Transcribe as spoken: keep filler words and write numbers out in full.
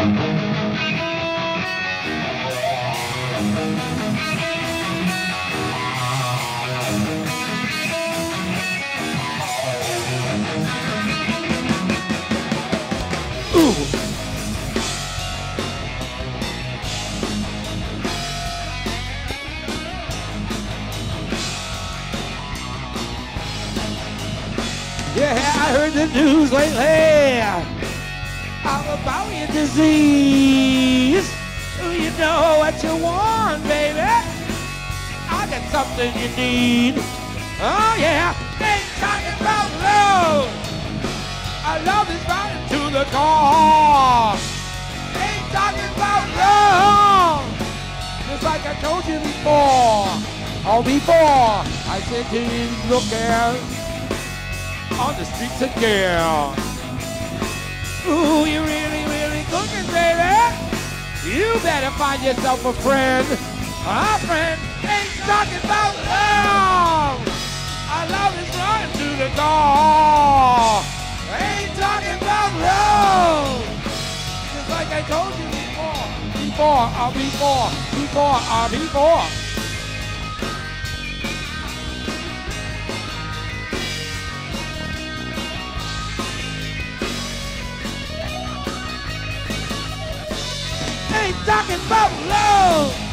Yeah, I heard the news lately all about your disease. You know what you want, baby. I got something you need. Oh yeah, ain't talking about love. Our love is running to the car. Ain't talking about love. Just like I told you before. Oh, before I said to you, look out on the streets again. Ooh, you really, really cooking, baby. You better find yourself a friend. A friend ain't talking about love. Our love is running to the door. Ain't talking about love. Just like I told you before. Before, uh, before, before, uh, before. Ain't talking about love.